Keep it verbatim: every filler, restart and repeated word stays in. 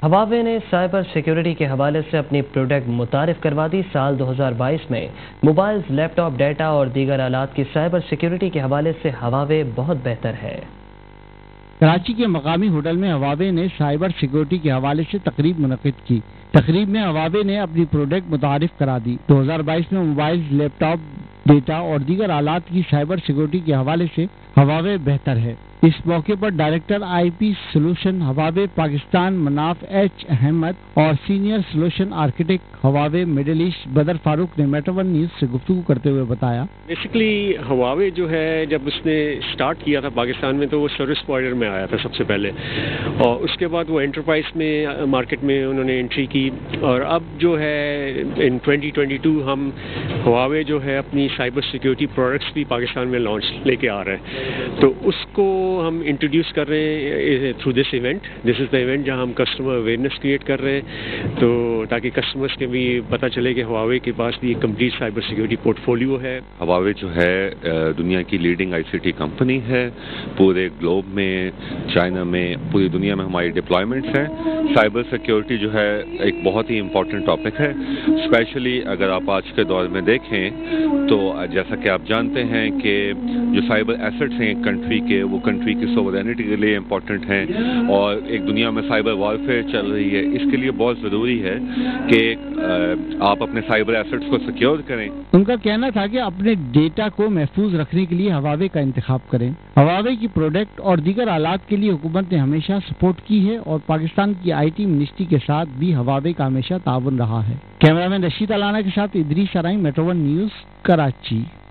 Huawei نے cyber security کے حوالے سے اپنی پروڈکٹ متعارف کروا دی۔ سال دو ہزار بائیس میں موبائلز، لیپ ٹاپ، ڈیٹا اور دیگر آلات کی سائبر سیکیورٹی کے حوالے سے ہواوے بہت بہتر ہے۔ کراچی کے مقامی ہوٹل میں ہواوے نے سائبر سیکیورٹی کے حوالے سے تقریب منعقد کی۔ تقریب میں ہواوے نے اپنی پروڈکٹ متعارف کرا دی۔ دو ہزار بائیس میں موبائلز، لیپ ٹاپ، ڈیٹا اور دیگر آلات کی سائبر سیکیورٹی کے حوالے سے ہواوے بہتر ہے۔ اس موقع پر director I P solution Huawei Pakistan Munaf H Ahmed اور senior solution architect Huawei middle east Badar Farooq نے میٹرو ون نیوز سے گفتگو کرتے ہوئے بتایا، بیسیکلی ہواوے جو ہے جب اس نے اسٹارٹ کیا تھا پاکستان میں تو وہ سروس پرووائڈر میں آیا تھا سب سے پہلے، اور اس کے بعد وہ انٹرپرائز میں مارکیٹ میں انہوں نے انٹری کی، اور اب جو ہے ان ٹوینٹی ٹوینٹی ٹو ہم ہواوے جو ہے اپنی سائبر سیکیورٹی پروڈکٹس بھی پاکستان میں لانچ لے کے آ رہے ہیں، تو اس کو ہم انٹروڈیوس کر رہے ہیں through this event. This is the event جہاں ہم کسٹمر اویئرنیس کریٹ کر رہے ہیں، تو تاکہ کسٹمرس کے بھی پتہ چلے کہ ہواوے کے پاس بھی ایک complete cyber security portfolio ہے۔ ہواوے جو ہے دنیا کی leading I C T company ہے، پورے گلوب میں، چائنا میں، پوری دنیا میں ہماری ڈپلائمنٹس ہیں۔ سائبر سیکیورٹی جو ہے ایک بہت ہی امپورٹنٹ ٹاپک ہے، اسپیشلی اگر آپ آج کے دور میں دیکھیں تو جیسا کہ آپ جانتے ہیں کہ جو سائبر ایسٹس ہیں کنٹری کے، وہ کنٹری کی سوورینٹی کے لیے امپورٹنٹ ہیں، اور ایک دنیا میں سائبر وارفیئر چل رہی ہے، اس کے لیے بہت ضروری ہے کہ آپ اپنے سائبر ایسٹس کو سیکیور کریں۔ ان کا کہنا تھا کہ اپنے ڈیٹا کو محفوظ رکھنے کے لیے ہواوے کا انتخاب کریں۔ ہواوے کی پروڈکٹ اور دیگر آلات کے لیے حکومت نے ہمیشہ سپورٹ کی ہے، اور پاکستان کی آئی ٹی منسٹری کے ساتھ بھی ہواوے کا ہمیشہ تعاون رہا ہے۔ کیمرہ مین رشید علانہ کے ساتھ Idrees Arain, Metro One news, Karachi.